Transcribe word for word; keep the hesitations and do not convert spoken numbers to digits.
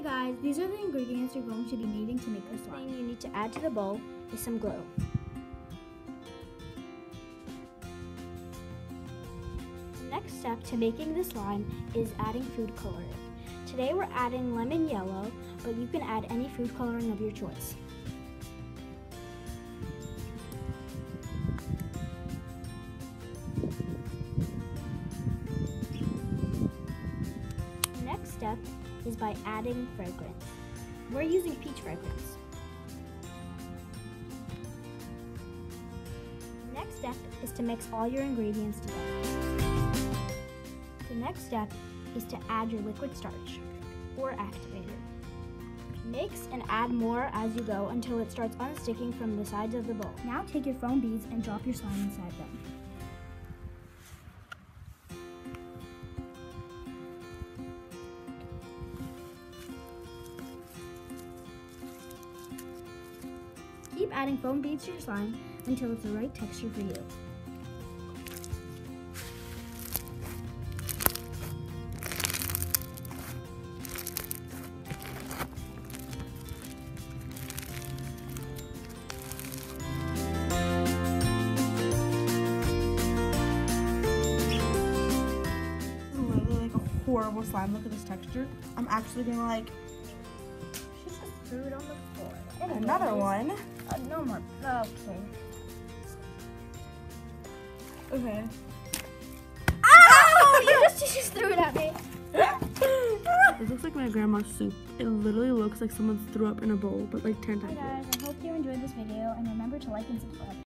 Hey guys, these are the ingredients you're going to be needing to make the slime. The thing you need to add to the bowl is some glue. The next step to making the slime is adding food coloring. Today we're adding lemon yellow, but you can add any food coloring of your choice. The next step is by adding fragrance. We're using peach fragrance. The next step is to mix all your ingredients together. The next step is to add your liquid starch, or activator. Mix and add more as you go until it starts unsticking from the sides of the bowl. Now take your foam beads and drop your slime inside them. Keep adding foam beads to your slime until it's the right texture for you. Literally like a horrible slime. Look at this texture. I'm actually gonna like She just threw it on the floor. another one. Uh, no more. Okay. Okay. Oh! You just, you just threw it at me. This looks like my grandma's soup. It literally looks like someone threw up in a bowl, but like ten Hi times. guys, I hope you enjoyed this video and remember to like and subscribe.